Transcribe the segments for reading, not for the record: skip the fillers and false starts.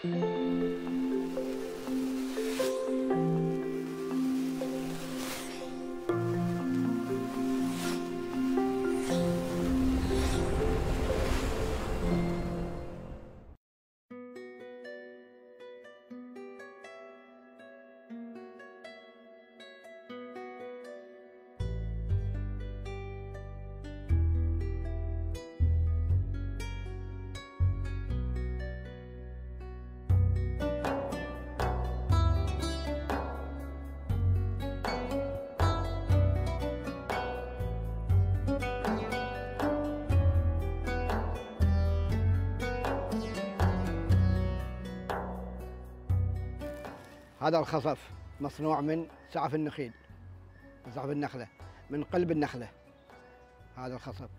هذا الخصف مصنوع من سعف النخيل، سعف النخلة، من قلب النخلة. هذا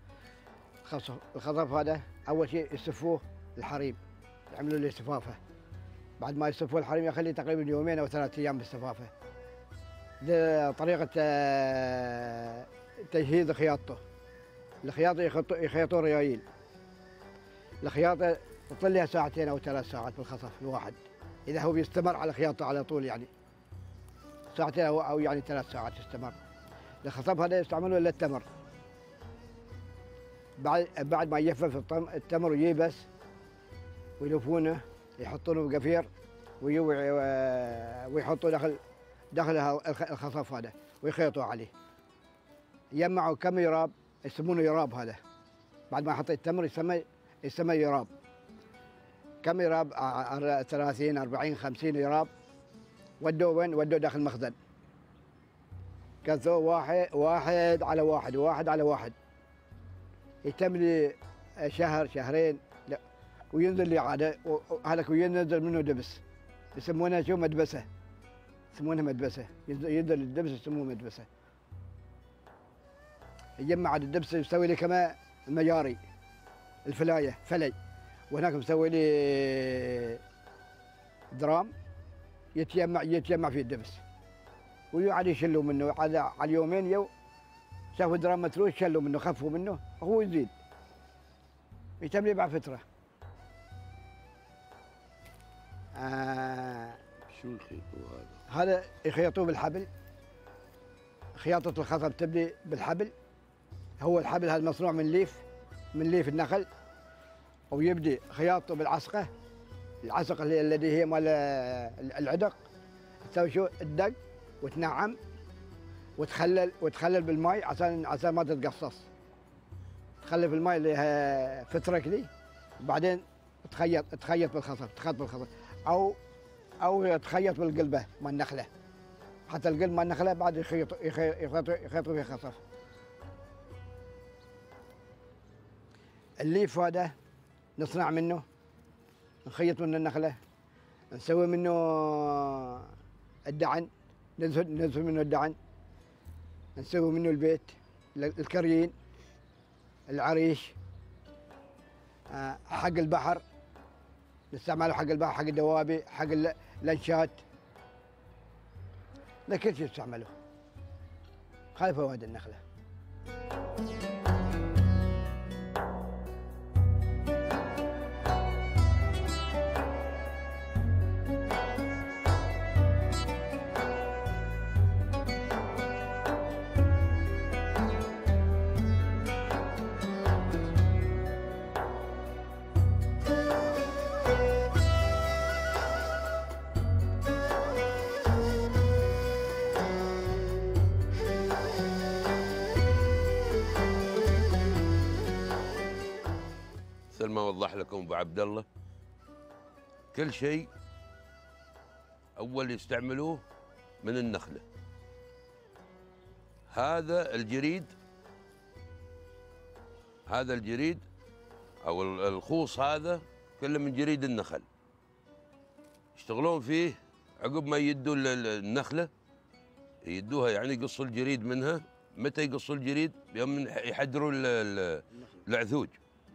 الخصف هذا أول شيء يسفوه الحريم، يعملوا له استفافة. بعد ما يسفوه الحريم يخليه تقريبا يومين أو 3 أيام باستفافة. طريقة تجهيز خياطته. الخياطة يخيطوا ريايل. الخياطة تطل لها 2 أو 3 ساعات بالخصف الواحد، إذا هو بيستمر على خياطته على طول، يعني 2 أو يعني 3 ساعات يستمر. الخصف هذا يستعملوه للتمر. بعد ما يجفف التمر وييبس ويلفونه، يحطونه بقفير ويحطوا داخل الخصف هذا ويخيطوا عليه. يجمعوا كم يراب، يسمونه يراب. هذا بعد ما يحط التمر يسمى يراب. كم يراب؟ 30 40 50 يراب. ودوا وين؟ ودوا داخل المخزن. كثوا واحد على واحد. يتم لي شهر شهرين، لا، وينزل لي عاده. هذاك ينزل منه دبس، يسمونها شو؟ مدبسه. يسمونها مدبسه. ينزل الدبس يسموه مدبسه. يجمع الدبس يسوي لي كمان المجاري، الفلايه، فلي. وهناك مسوي لي درام يتجمع فيه الدبس، ويقعد يشلوا منه على اليومين. شافوا درام متروس شلوا منه، خفوا منه، وهو يزيد يتم لي بعد فتره. شو يخيطوا هذا يخيطوه بالحبل. خياطه الخصب تبدي بالحبل. هو الحبل هذا مصنوع من ليف النخل، ويبدي خياطته بالعصقه. العصقه الذي هي مال العدق. تسوي شو؟ الدق وتنعم وتخلل بالماء عشان ما تتقصص. تخلي في الماء اللي فتره كذي، وبعدين تخيط بالخصب، او تخيط بالقلبه مال النخله. حتى القلب مال النخله بعد يخيطوا فيه خصف. الليف هذا نصنع منه، نخيط من النخله، نسوي منه الدعن، ننزل منه الدعن، نسوي منه البيت، الكريين، العريش، حق البحر نستعمله، حق البحر، حق الدوابي، حق الانشات، لكل شيء نستعمله. هذه فوائد النخله. مثل ما وضح لكم ابو عبد الله، كل شيء اول يستعملوه من النخله. هذا الجريد او الخوص هذا كله من جريد النخل. يشتغلون فيه عقب ما يدوا النخله، يدوها يعني يقصوا الجريد منها. متى يقصوا الجريد؟ يوم يحدروا العثوج.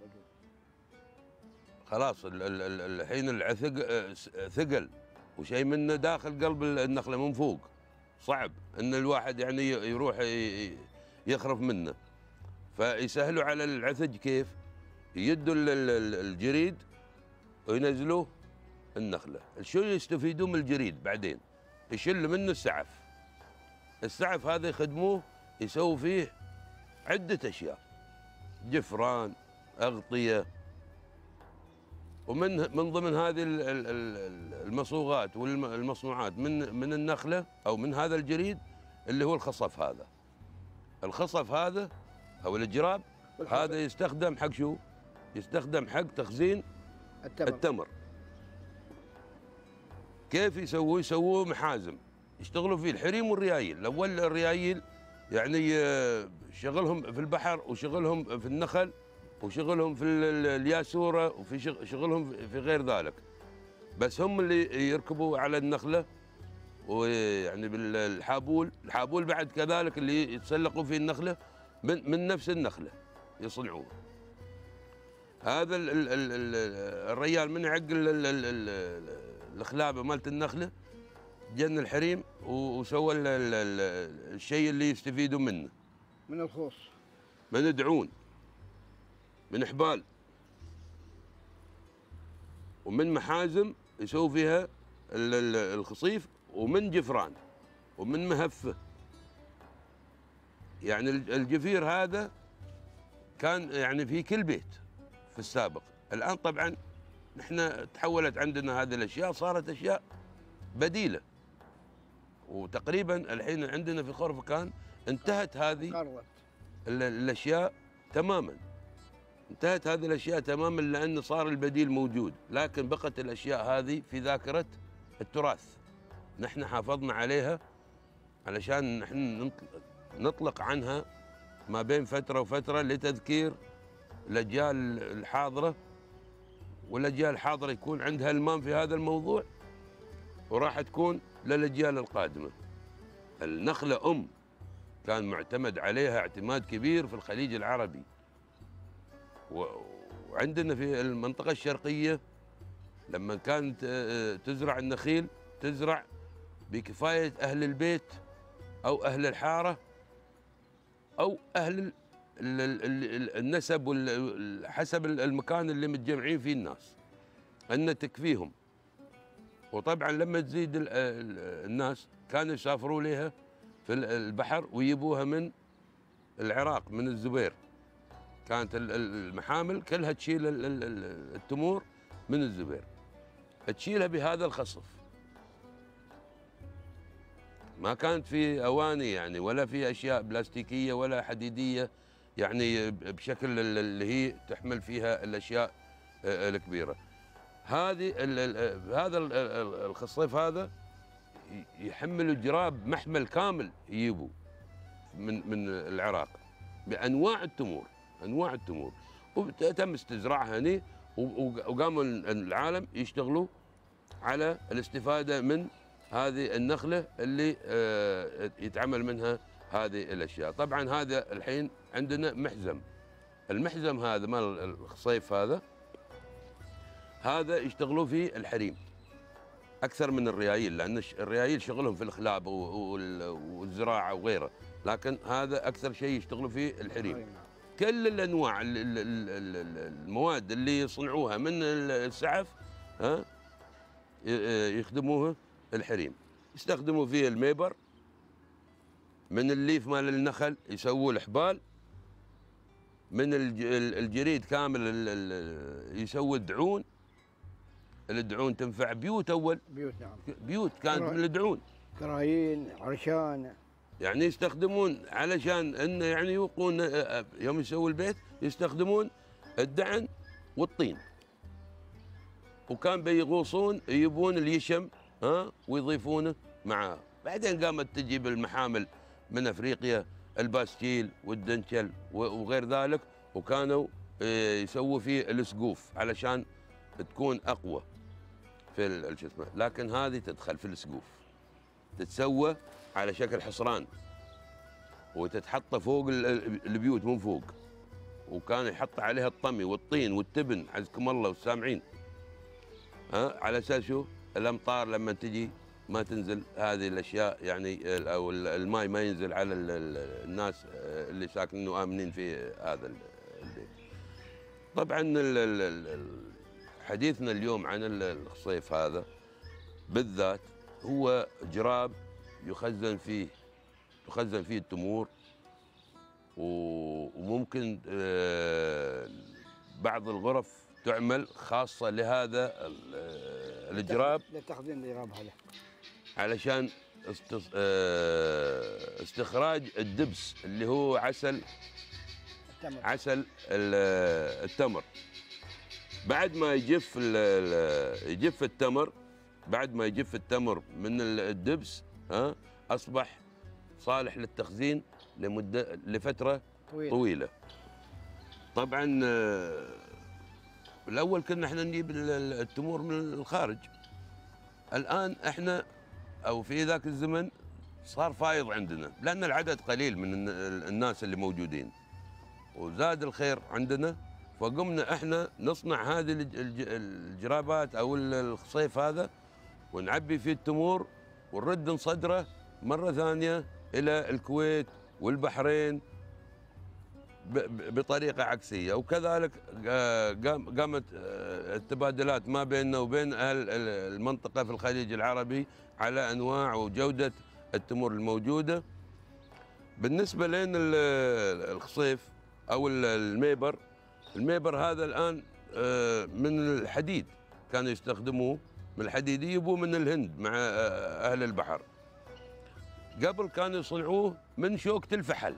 خلاص الحين العثق ثقل وشيء منه داخل قلب النخله من فوق، صعب ان الواحد يعني يروح يخرف منه. فيسهلوا على العثج. كيف؟ يدوا الجريد وينزلوه النخله. شو يستفيدون من الجريد بعدين؟ يشل منه السعف. السعف هذا يخدموه، يسووا فيه عده اشياء، جفران، اغطيه. ومن ضمن هذه المصوغات والمصنوعات من النخله او من هذا الجريد اللي هو الخصف هذا. الخصف هذا او الجراب هذا يستخدم حق شو؟ يستخدم حق تخزين التمر. كيف يسووه؟ يسووه محازم يشتغلوا فيه الحريم والريايل. الاول الريايل يعني شغلهم في البحر وشغلهم في النخل وشغلهم في الياسوره وفي شغلهم في غير ذلك، بس هم اللي يركبوا على النخله ويعني بالحابول. الحابول بعد كذلك اللي يتسلقوا فيه النخله من نفس النخله يصنعوه. هذا الريال من يعقل الخلابه مالت النخله جن الحريم وسوى الشيء اللي يستفيدوا منه من الخوص، من دعون، من حبال، ومن محازم يسووا فيها الخصيف، ومن جفران، ومن مهفه. يعني الجفير هذا كان يعني في كل بيت في السابق. الآن طبعا نحن تحولت عندنا هذه الأشياء، صارت أشياء بديلة. وتقريبا الحين عندنا في خرفكان انتهت هذه الأشياء تماما. انتهت هذه الأشياء تماما لأن صار البديل موجود، لكن بقت الأشياء هذه في ذاكرة التراث. نحن حافظنا عليها علشان نحن نطلق عنها ما بين فترة وفترة لتذكير الأجيال الحاضرة، والأجيال الحاضرة يكون عندها المام في هذا الموضوع، وراح تكون للأجيال القادمة. النخلة كان معتمد عليها اعتماد كبير في الخليج العربي، وعندنا في المنطقة الشرقية لما كانت تزرع النخيل تزرع بكفاية أهل البيت أو أهل الحارة أو أهل النسب حسب المكان اللي متجمعين فيه الناس، أن تكفيهم. وطبعا لما تزيد الناس كانوا يسافروا لها في البحر ويجيبوها من العراق من الزبير. كانت المحامل كلها تشيل التمور من الزبير، تشيلها بهذا الخصف. ما كانت في أواني يعني ولا في أشياء بلاستيكية ولا حديدية يعني بشكل اللي هي تحمل فيها الأشياء الكبيرة. هذا الخصيف هذا يحملوا جراب محمل كامل يجيبوا من العراق بأنواع التمور، أنواع التمور، وتم استزراعها هني، وقاموا العالم يشتغلوا على الاستفادة من هذه النخلة اللي يتعمل منها هذه الأشياء. طبعا هذا الحين عندنا محزم. المحزم هذا مال الخصيف هذا يشتغلوا فيه الحريم أكثر من الريايل، لأن الريايل شغلهم في الخلاب والزراعة وغيره، لكن هذا أكثر شيء يشتغلوا فيه الحريم. كل الأنواع المواد اللي يصنعوها من السعف يخدموها الحريم. يستخدموا فيه الميبر، من الليف مال النخل يسووا الحبال، من الجريد كامل يسووا الدعون. الدعون تنفع بيوت أول، بيوت نعم، بيوت كانت من الدعون، كراهين، عرشان، يعني يستخدمون علشان انه يعني يوقون يوم يسووا البيت يستخدمون الدعن والطين. وكان بيغوصون يجيبون اليشم ويضيفونه معاه. بعدين قامت تجيب المحامل من افريقيا الباستيل والدنشل وغير ذلك، وكانوا يسووا فيه السقوف علشان تكون اقوى في شو اسمه. لكن هذه تدخل في السقوف، تتسوى على شكل حصران وتتحط فوق البيوت من فوق، وكان يحط عليها الطمي والطين والتبن عزكم الله والسامعين، على اساس شو الامطار لما تجي ما تنزل هذه الاشياء يعني، او الماء ما ينزل على الناس اللي ساكنين وامنين في هذا البيت. طبعا حديثنا اليوم عن الخصيف هذا بالذات هو جراب تخزن فيه التمور، وممكن بعض الغرف تعمل خاصة لهذا الجراب لتخزين الجراب هذا علشان استخراج الدبس اللي هو عسل التمر. بعد ما يجف التمر، بعد ما يجف التمر من الدبس أصبح صالح للتخزين لفترة طويلة. طبعا الأول كنا احنا نجيب التمور من الخارج، الآن احنا أو في ذاك الزمن صار فايض عندنا لأن العدد قليل من الناس اللي موجودين وزاد الخير عندنا، فقمنا احنا نصنع هذه الجرابات أو الخصيف هذا ونعبي فيه التمور ونرد نصدره مرة ثانية إلى الكويت والبحرين بطريقة عكسية. وكذلك قامت التبادلات ما بيننا وبين أهل المنطقة في الخليج العربي على أنواع وجودة التمور الموجودة. بالنسبة لين الخصيف أو الميبر هذا الآن من الحديد، كانوا يستخدموه من الحديد، يجيبوه من الهند مع أهل البحر. قبل كانوا يصنعوه من شوكة الفحل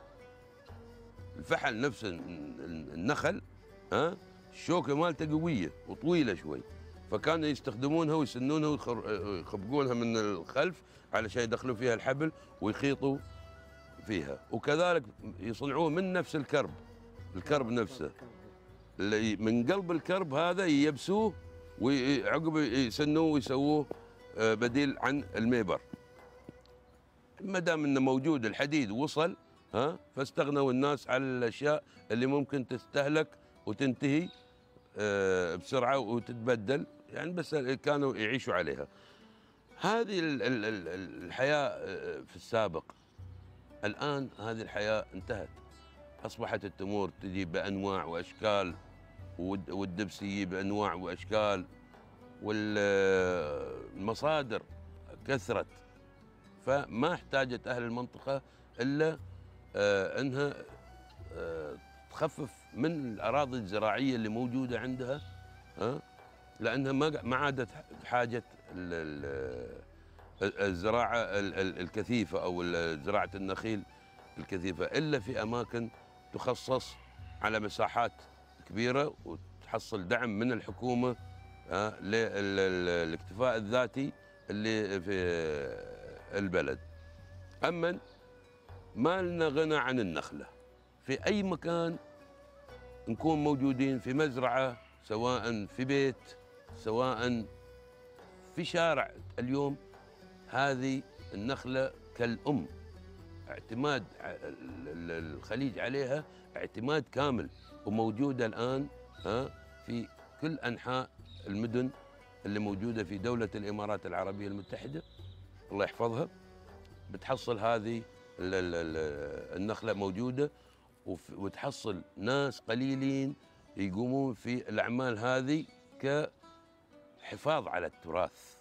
نفس النخل، الشوكة مالته قوية وطويلة شوي، فكانوا يستخدمونها ويسنونها ويخبقونها من الخلف علشان يدخلوا فيها الحبل ويخيطوا فيها. وكذلك يصنعوه من نفس الكرب نفسه، اللي من قلب الكرب هذا ييبسوه وعقب يسنوه ويسووه بديل عن الميبر. ما دام انه موجود الحديد وصل فاستغنوا الناس على الاشياء اللي ممكن تستهلك وتنتهي بسرعه وتتبدل، يعني بس كانوا يعيشوا عليها. هذه الحياه في السابق. الان هذه الحياه انتهت، اصبحت التمور تجي بانواع واشكال والدبس يجي بانواع واشكال والمصادر كثرت، فما احتاجت أهل المنطقة إلا أنها تخفف من الأراضي الزراعية اللي موجودة عندها، لأنها ما عادت بحاجة الزراعة الكثيفة أو زراعة النخيل الكثيفة إلا في أماكن تخصص على مساحات كبيرة وتحصل دعم من الحكومة للاكتفاء الذاتي اللي في البلد. أما ما لنا غنى عن النخلة، في أي مكان نكون موجودين، في مزرعة سواء في بيت سواء في شارع، اليوم هذه النخلة كالأم، اعتماد الخليج عليها اعتماد كامل، وموجودة الآن في كل أنحاء المدن اللي موجودة في دولة الإمارات العربية المتحدة الله يحفظها. بتحصل هذه النخلة موجودة، وتحصل ناس قليلين يقومون في الأعمال هذه كحفاظ على التراث.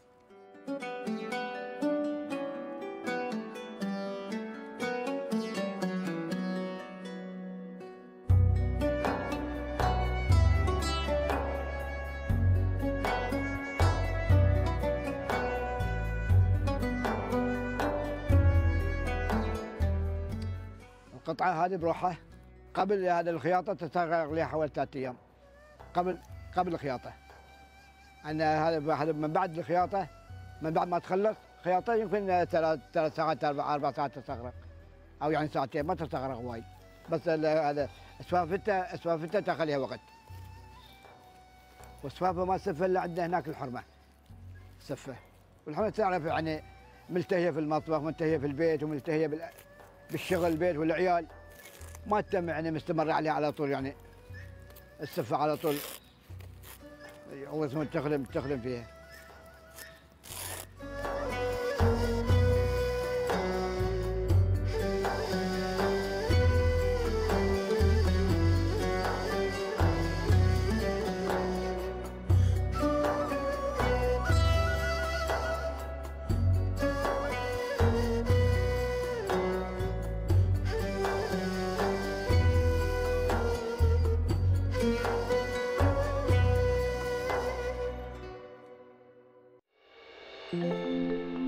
القطعة هذه بروحها قبل هذا الخياطة تستغرق لها حوالي 3 أيام قبل الخياطة. أنا هذا من بعد الخياطة، من بعد ما تخلص خياطة يمكن 3 ساعات 4 ساعات تستغرق، أو يعني 2 ساعات ما تستغرق وايد، بس هذا اسفافتها تاخذ لها وقت. والسفافة ما تسفه إلا عندنا هناك الحرمة سفه، والحرمة تعرف يعني ملتهية في المطبخ، ملتهية في البيت، وملتهية بالشغل البيت والعيال، ما تم يعني مستمر عليها على طول، يعني السفة على طول هو اسمه تخدم فيها. العافيه.